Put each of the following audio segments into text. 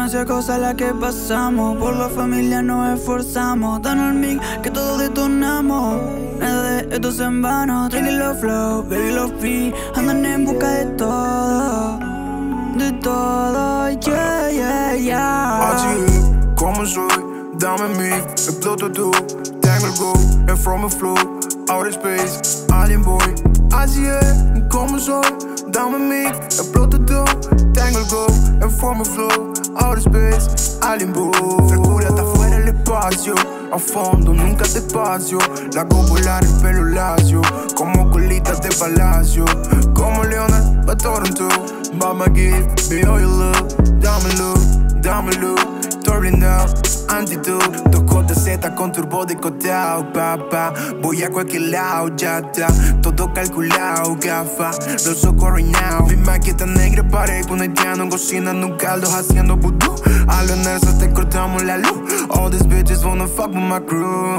demasiadas cosas las que pasamos. Por la familia nos esforzamos. Danos el mic que todos detonamos. Nada de esto es en vano. Tranquilo flow, baby love free. Andan en busca de todo. De todo, yeah, yeah. Así es, como soy, dame mic, exploto tú. Tengo el go, and from a flow, outer space, alien boy. Así es, como soy, dame mic, exploto tú. Tengo el go, and from a flow, outer space, alien boy. Frescura hasta fuera el espacio, a fondo, nunca despacio. La hago volar el pelo lacio, como colitas de palacio. Como Leonard pa' Toronto. Mama give me all your love, dámelo, estoy blindado, antidote. 2JZ con turbo decotado, papá. Voy a cualquier lado, ya está, todo calculado, gafa. Los ojos right now, mi maqueta negra parezco un haitiano cocinando un caldo, haciendo vudú. A los nerds te cortamos la luz. All these bitches wanna fuck with my crew.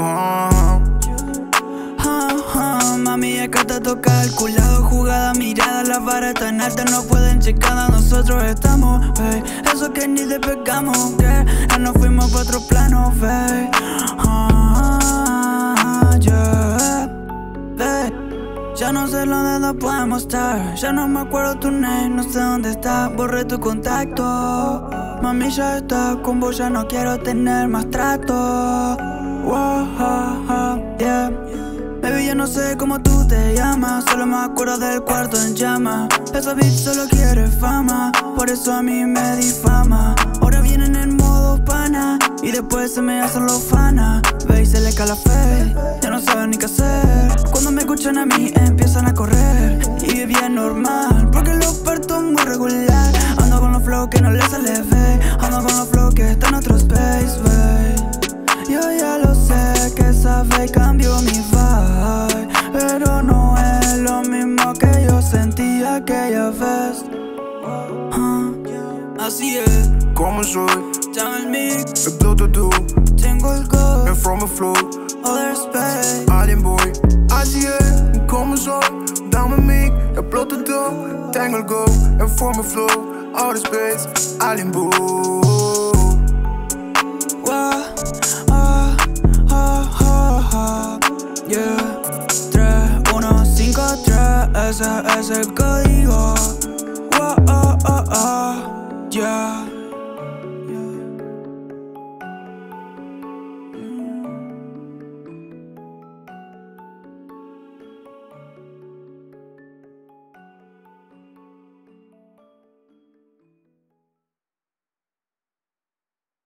Mami, es que está todo calculado, jugada, mirada, las varas tan altas no pueden checar. Nosotros estamos, eso que ni despegamos, que ya nos fuimos pa' otro plano, yeah. Ya no sé dónde nos podemos estar, ya no me acuerdo tu name, no sé dónde está, borré tu contacto. Mami, ya está, con vos ya no quiero tener más trato. Wow, yeah. Baby, yo no sé cómo tú te llamas, solo me acuerdo del cuarto en llama. Esa bitch solo quiere fama, por eso a mí me difama. Ahora vienen en modo pana, y después se me hacen los fana. Ve y se le cae la fe, ya no saben ni qué hacer. Cuando me escuchan a mí empiezan a correr, y bien normal, porque los parto muy regular. Ando con los flow que no les sale, ve. Ando con los flow que están en otro space, ve. Yo ya lo sé, que esa vez cambió mi vibe, pero no es lo mismo que yo sentí aquella vez. Así es, Como soy, llama el mic, exploto tú. tengo el go, And from a flow, other space. alien boy. Así es, como soy, dame mic, exploto tú. Tengo el go, and from a flow, outer space, alien boy. Yeah, 3153, ese es el código. Yeah.